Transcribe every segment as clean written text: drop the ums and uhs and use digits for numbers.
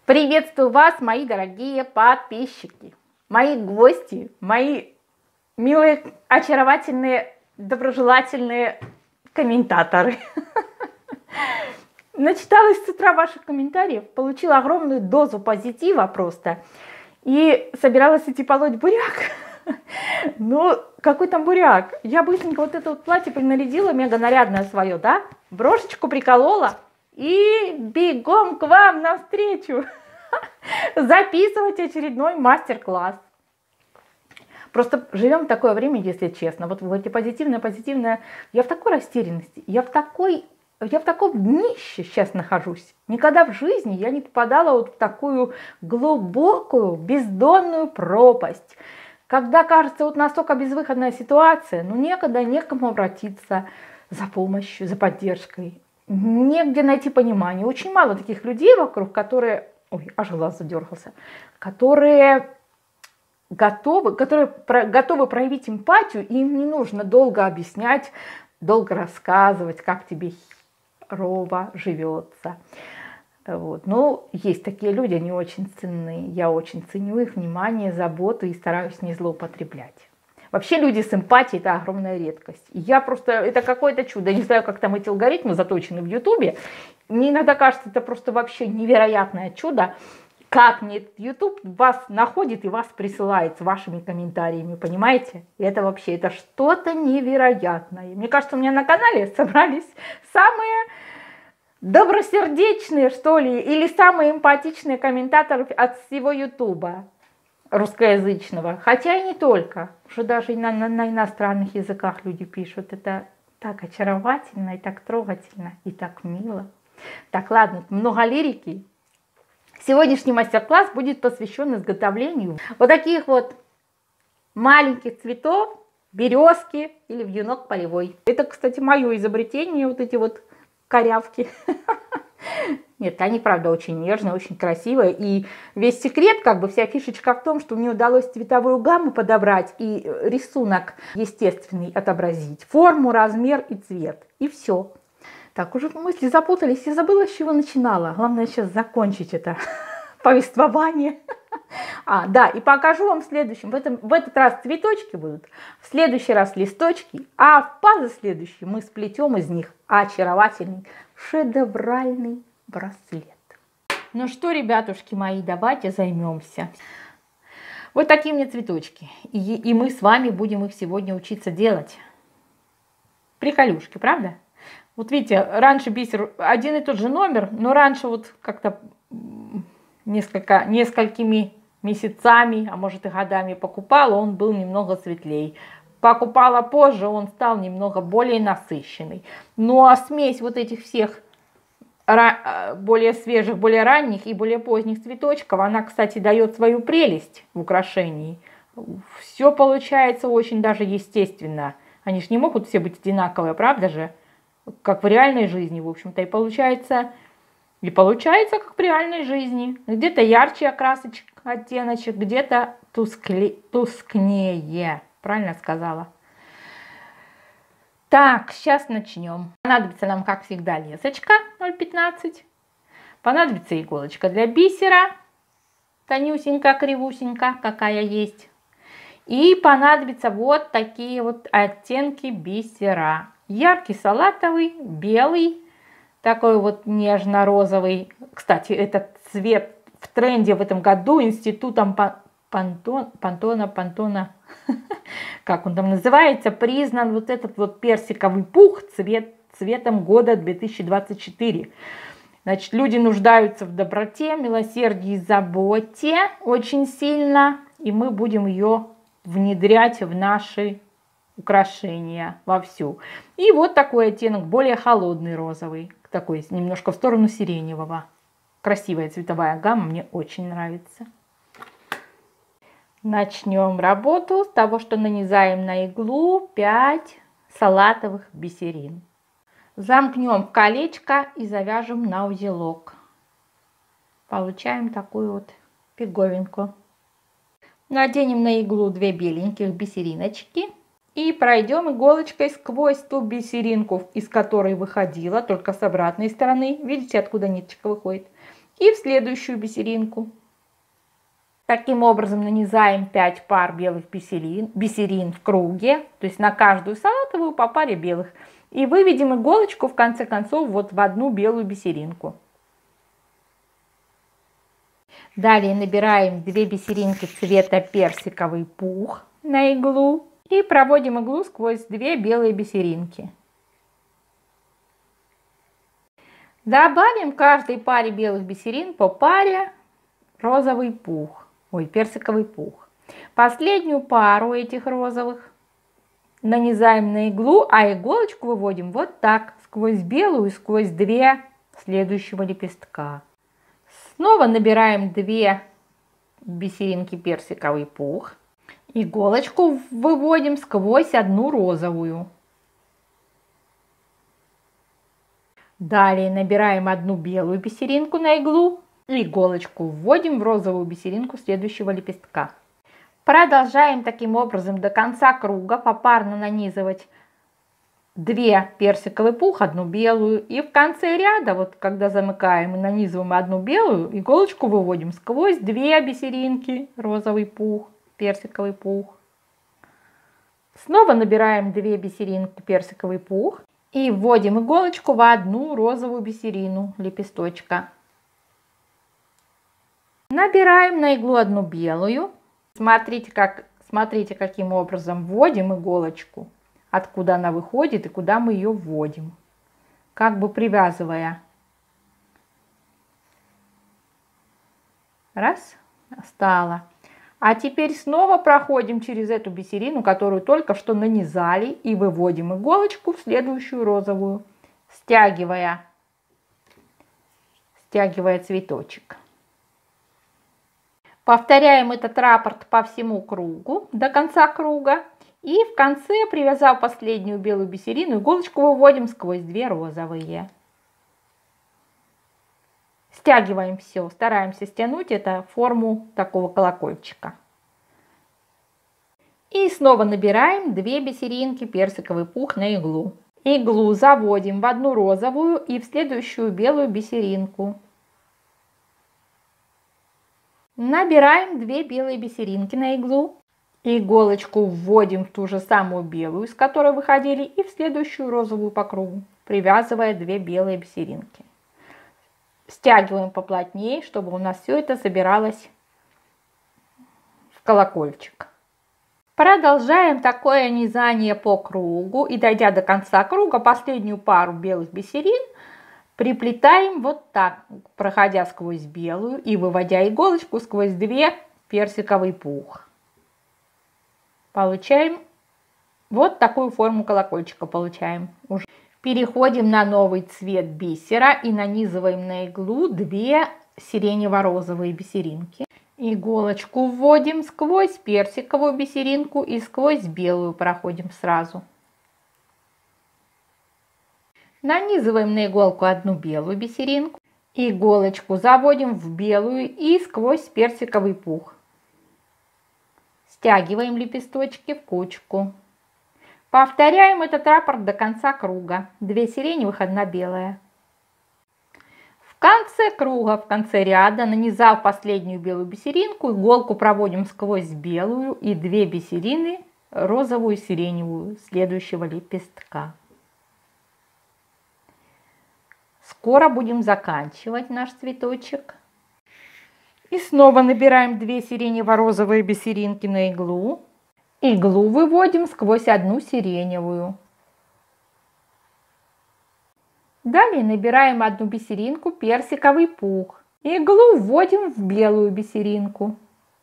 Приветствую вас, мои дорогие подписчики, мои гости, мои милые, очаровательные, доброжелательные комментаторы. Начиталась с утра ваших комментариев, получила огромную дозу позитива просто и собиралась идти полоть буряк. Ну, какой там буряк? Я быстренько вот это вот платье принарядила, мега нарядное свое, да? Брошечку приколола и бегом к вам навстречу записывать очередной мастер-класс. Просто живем в такое время, если честно. Вот в эти позитивное. Я в такой растерянности, я в таком днище сейчас нахожусь. Никогда в жизни я не попадала вот в такую глубокую, бездонную пропасть. Когда кажется вот настолько безвыходная ситуация, ну некому обратиться за помощью, за поддержкой. Негде найти понимание. Очень мало таких людей вокруг, которые, ой, аж глаз задергался, которые готовы проявить эмпатию, и им не нужно долго объяснять, долго рассказывать, как тебе херово живется. Вот. Но есть такие люди, они очень ценны. Я очень ценю их внимание, заботу и стараюсь не злоупотреблять. Вообще люди с эмпатией – это огромная редкость. Это какое-то чудо. Я не знаю, как там эти алгоритмы заточены в Ютубе. Мне иногда кажется, это просто вообще невероятное чудо. Как мне YouTube вас находит и вас присылает с вашими комментариями, понимаете? И это вообще, это что-то невероятное. Мне кажется, у меня на канале собрались самые добросердечные, что ли, или самые эмпатичные комментаторы от всего Ютуба русскоязычного. Хотя и не только. Уже даже и на иностранных языках люди пишут. Это так очаровательно, и так трогательно, и так мило. Так, ладно, много лирики. Сегодняшний мастер-класс будет посвящен изготовлению вот таких вот маленьких цветов, березки или вьюнок полевой. Это, кстати, мое изобретение, вот эти вот корявки. Нет, они, правда, очень нежные, очень красивые. И весь секрет, как бы вся фишечка в том, что мне удалось цветовую гамму подобрать и рисунок естественный отобразить. Форму, размер и цвет. И все. Так, уже мысли запутались, я забыла, с чего начинала. Главное сейчас закончить это повествование. Да, и покажу вам в следующем. В этот раз цветочки будут, в следующий раз листочки, а в пазы следующие мы сплетем из них очаровательный шедевральный браслет. Ну что, ребятушки мои, давайте займемся. Вот такие мне цветочки. И мы с вами будем их сегодня учиться делать. Приколюшки, правда? Вот видите, раньше бисер один и тот же номер, но раньше вот как-то несколькими месяцами, а может и годами покупала, он был немного светлее. Покупала позже, он стал немного более насыщенный. Ну а смесь вот этих всех более свежих, более ранних и более поздних цветочков, она, кстати, дает свою прелесть в украшении. Все получается очень даже естественно. Они же не могут все быть одинаковые, правда же? Как в реальной жизни, в общем-то, и получается, как в реальной жизни. Где-то ярче окрасочек, оттеночек, где-то тускнее. Правильно сказала? Так, сейчас начнем. Понадобится нам, как всегда, лесочка 0,15. Понадобится иголочка для бисера. Тонюсенькая, кривусенькая, какая есть. И понадобятся вот такие вот оттенки бисера. Яркий салатовый, белый, такой вот нежно-розовый. Кстати, этот цвет в тренде в этом году институтом Пантона, как он там называется, признан вот этот вот персиковый пух цветом года 2024. Значит, люди нуждаются в доброте, милосердии, заботе очень сильно, и мы будем ее внедрять в наши украшения вовсю. И вот такой оттенок, более холодный розовый, такой немножко в сторону сиреневого. Красивая цветовая гамма, мне очень нравится. Начнем работу с того, что нанизаем на иглу 5 салатовых бисерин. Замкнем в колечко и завяжем на узелок. Получаем такую вот фиговинку. Наденем на иглу 2 беленьких бисериночки. И пройдем иголочкой сквозь ту бисеринку, из которой выходила, только с обратной стороны. Видите, откуда ниточка выходит? и в следующую бисеринку. Таким образом нанизаем 5 пар белых бисерин в круге, то есть на каждую салатовую по паре белых. И выведем иголочку в конце концов вот в одну белую бисеринку. Далее набираем 2 бисеринки цвета персиковый пух на иглу и проводим иглу сквозь 2 белые бисеринки. Добавим к каждой паре белых бисерин по паре розовый пух, персиковый пух. Последнюю пару этих розовых нанизаем на иглу, а иголочку выводим вот так, сквозь белую, сквозь 2 следующего лепестка. Снова набираем 2 бисеринки персиковый пух. Иголочку выводим сквозь одну розовую. Далее набираем одну белую бисеринку на иглу. Иголочку вводим в розовую бисеринку следующего лепестка. Продолжаем таким образом до конца круга попарно нанизывать 2 персиковый пух, одну белую. И в конце ряда, вот когда замыкаем и нанизываем одну белую, иголочку выводим сквозь 2 бисеринки розовый пух, персиковый пух. Снова набираем 2 бисеринки персиковый пух и вводим иголочку в одну розовую бисерину лепесточка. Набираем на иглу одну белую. Смотрите, каким образом вводим иголочку, откуда она выходит и куда мы ее вводим, как бы привязывая. Раз, стало. А теперь снова проходим через эту бисерину, которую только что нанизали, и выводим иголочку в следующую розовую, стягивая цветочек. Повторяем этот раппорт по всему кругу, до конца круга. И в конце, привязав последнюю белую бисерину, иголочку выводим сквозь 2 розовые. Стягиваем все, стараемся стянуть это в форму такого колокольчика. И снова набираем 2 бисеринки персиковый пух на иглу. Иглу заводим в одну розовую и в следующую белую бисеринку. Набираем 2 белые бисеринки на иглу. Иголочку вводим в ту же самую белую, с которой выходили, и в следующую розовую по кругу, привязывая 2 белые бисеринки. Стягиваем поплотнее, чтобы у нас все это собиралось в колокольчик. Продолжаем такое низание по кругу и, дойдя до конца круга, последнюю пару белых бисерин приплетаем вот так, проходя сквозь белую и выводя иголочку сквозь 2 персиковый пух. Получаем вот такую форму колокольчика. Переходим на новый цвет бисера и нанизываем на иглу 2 сиренево-розовые бисеринки. Иголочку вводим сквозь персиковую бисеринку и сквозь белую проходим сразу. Нанизываем на иголку одну белую бисеринку. Иголочку заводим в белую и сквозь персиковый пух. Стягиваем лепесточки в кучку. Повторяем этот раппорт до конца круга. 2 сиреневых, 1 белая. В конце круга, в конце ряда, нанизав последнюю белую бисеринку, иголку проводим сквозь белую и 2 бисерины розовую и сиреневую следующего лепестка. Скоро будем заканчивать наш цветочек. И снова набираем 2 сиренево-розовые бисеринки на иглу. Иглу выводим сквозь одну сиреневую. Далее набираем 1 бисеринку персиковый пух. Иглу вводим в белую бисеринку.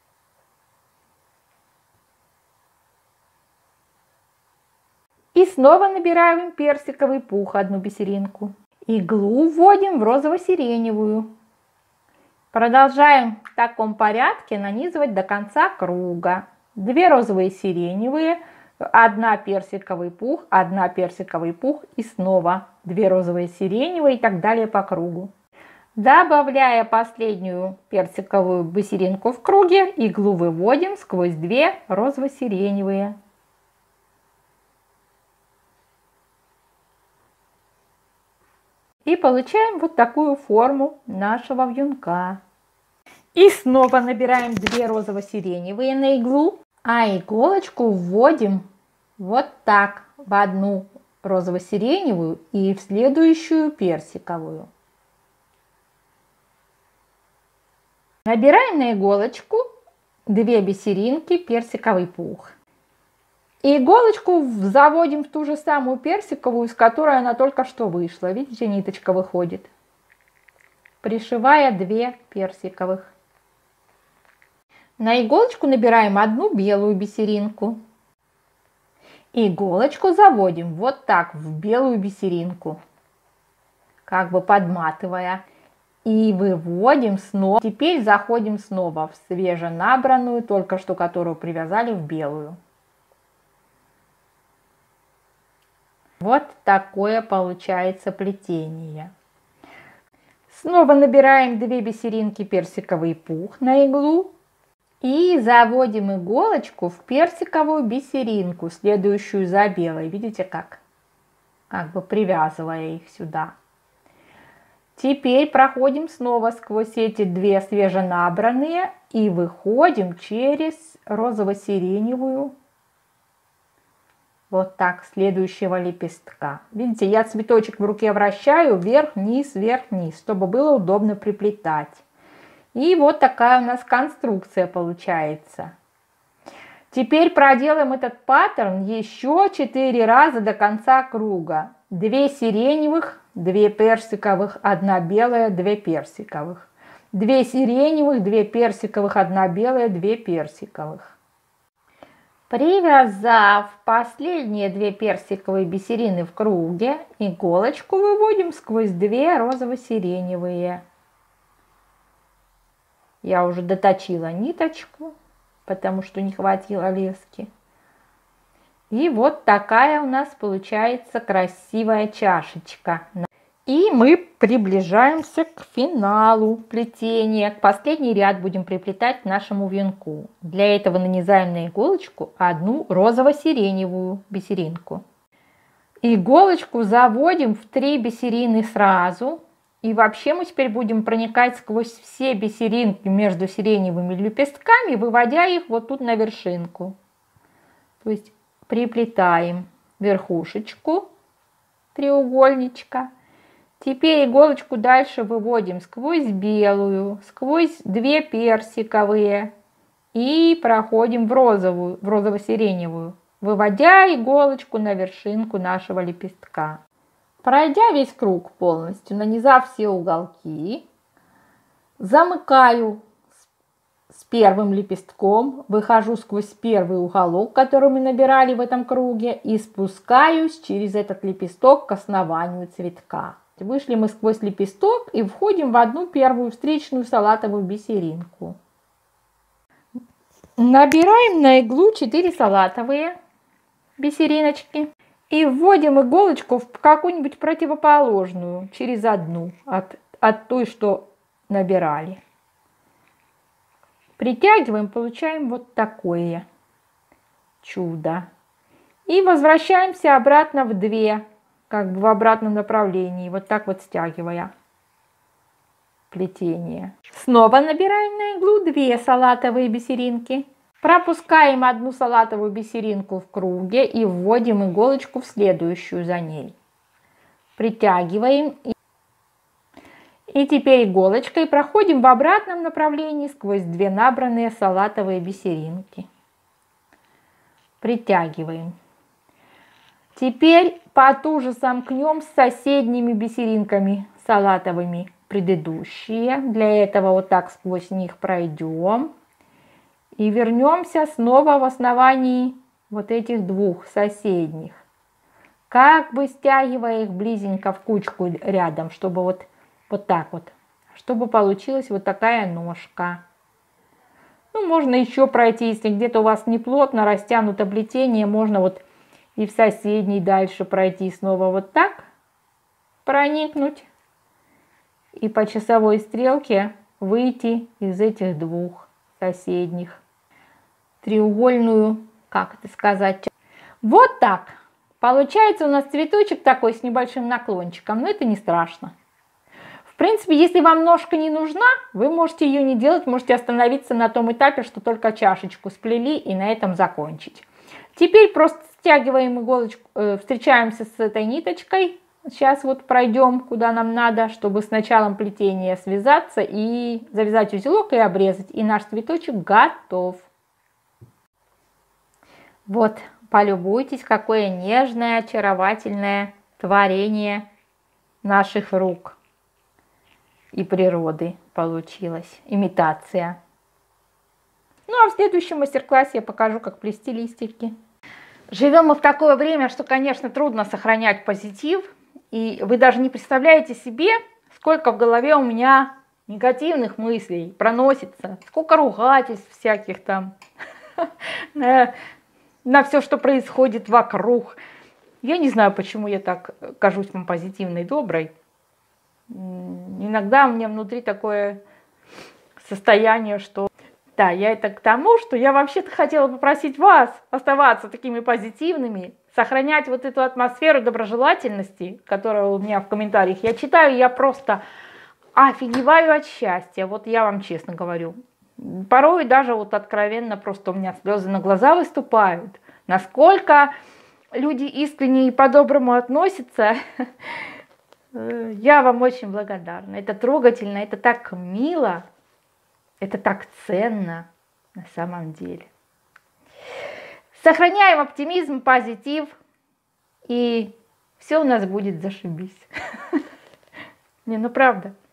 И снова набираем персиковый пух, 1 бисеринку. Иглу вводим в розово-сиреневую. Продолжаем в таком порядке нанизывать до конца круга. 2 розовые сиреневые, 1 персиковый пух, 1 персиковый пух и снова 2 розовые сиреневые и так далее по кругу. Добавляя последнюю персиковую бисеринку в круге, иглу выводим сквозь 2 розово-сиреневые. И получаем вот такую форму нашего вьюнка. И снова набираем 2 розово-сиреневые на иглу, а иголочку вводим вот так в одну розово-сиреневую и в следующую персиковую. Набираем на иголочку 2 бисеринки персиковый пух. И иголочку заводим в ту же самую персиковую, с которой она только что вышла. Видите, ниточка выходит. Пришивая 2 персиковых. На иголочку набираем 1 белую бисеринку. Иголочку заводим вот так в белую бисеринку, как бы подматывая. И выводим снова. Теперь заходим снова в свеженабранную, только что которую привязали в белую. Вот такое получается плетение. Снова набираем 2 бисеринки персиковый пух на иглу. И заводим иголочку в персиковую бисеринку, следующую за белой. Видите как? Как бы привязывая их сюда. Теперь проходим снова сквозь эти 2 свеженабранные и выходим через розово-сиреневую. Вот так, следующего лепестка. Видите, я цветочек в руке вращаю вверх-вниз, вверх-вниз, чтобы было удобно приплетать. И вот такая у нас конструкция получается. Теперь проделаем этот паттерн еще 4 раза до конца круга. 2 сиреневых, 2 персиковых, 1 белая, 2 персиковых. 2 сиреневых, 2 персиковых, 1 белая, 2 персиковых. Привязав последние 2 персиковые бисерины в круге, иголочку выводим сквозь 2 розово-сиреневые. Я уже доточила ниточку, потому что не хватило лески. И вот такая у нас получается красивая чашечка. И мы приближаемся к финалу плетения. Последний ряд будем приплетать к нашему венку. Для этого нанизаем на иголочку 1 розово-сиреневую бисеринку. Иголочку заводим в 3 бисерины сразу. И вообще мы теперь будем проникать сквозь все бисеринки между сиреневыми лепестками, выводя их вот тут на вершинку. То есть приплетаем верхушечку треугольничка. Теперь иголочку дальше выводим сквозь белую, сквозь 2 персиковые и проходим в розовую, в розово-сиреневую, выводя иголочку на вершинку нашего лепестка. Пройдя весь круг полностью, нанизав все уголки, замыкаю с первым лепестком, выхожу сквозь первый уголок, который мы набирали в этом круге, и спускаюсь через этот лепесток к основанию цветка. Вышли мы сквозь лепесток и входим в 1 первую встречную салатовую бисеринку. Набираем на иглу 4 салатовые бисериночки. И вводим иголочку в какую-нибудь противоположную, через одну от той, что набирали. Притягиваем, получаем вот такое чудо. И возвращаемся обратно в 2, как бы в обратном направлении, вот так вот стягивая плетение. Снова набираем на иглу 2 салатовые бисеринки. Пропускаем 1 салатовую бисеринку в круге и вводим иголочку в следующую за ней. Притягиваем. И теперь иголочкой проходим в обратном направлении сквозь 2 набранные салатовые бисеринки. Притягиваем. Теперь потуже сомкнем с соседними бисеринками салатовыми предыдущие. Для этого вот так сквозь них пройдем. И вернемся снова в основании вот этих 2 соседних. Как бы стягивая их близенько в кучку рядом, чтобы вот так вот. Чтобы получилась вот такая ножка. Ну, можно еще пройти, если где-то у вас не плотно растянуто плетение, можно вот и в соседний дальше пройти снова вот так. Проникнуть. И по часовой стрелке выйти из этих 2 соседних. Треугольную, как это сказать, вот так Получается у нас цветочек такой с небольшим наклончиком, но это не страшно. В принципе, если вам ножка не нужна, вы можете ее не делать, можете остановиться на том этапе, что только чашечку сплели и на этом закончить. Теперь просто стягиваем иголочку, встречаемся с этой ниточкой. Сейчас вот пройдем, куда нам надо, чтобы с началом плетения связаться и завязать узелок и обрезать. И наш цветочек готов. Вот, полюбуйтесь, какое нежное, очаровательное творение наших рук и природы получилось. Имитация. Ну а в следующем мастер-классе я покажу, как плести листики. Живем мы в такое время, что, конечно, трудно сохранять позитив. И вы даже не представляете себе, сколько в голове у меня негативных мыслей проносится, сколько ругательств всяких там на все, что происходит вокруг. Я не знаю, почему я так кажусь вам позитивной, доброй. Иногда у меня внутри такое состояние, что... Да, я это к тому, что я вообще-то хотела попросить вас оставаться такими позитивными, сохранять вот эту атмосферу доброжелательности, которая у меня в комментариях. Я читаю, я просто офигеваю от счастья, вот я вам честно говорю. Порой даже вот откровенно просто у меня слезы на глаза выступают. Насколько люди искренне и по-доброму относятся, я вам очень благодарна. Это трогательно, это так мило. Это так ценно на самом деле. Сохраняем оптимизм, позитив, и все у нас будет зашибись. Не, ну правда.